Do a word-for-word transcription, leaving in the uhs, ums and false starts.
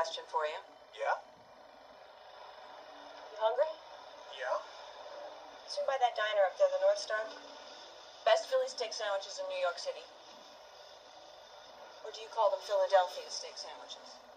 question for you. Yeah? You hungry? Yeah? Swing by that diner up there, the North Star. Best Philly steak sandwiches in New York City. Or do you call them Philadelphia steak sandwiches?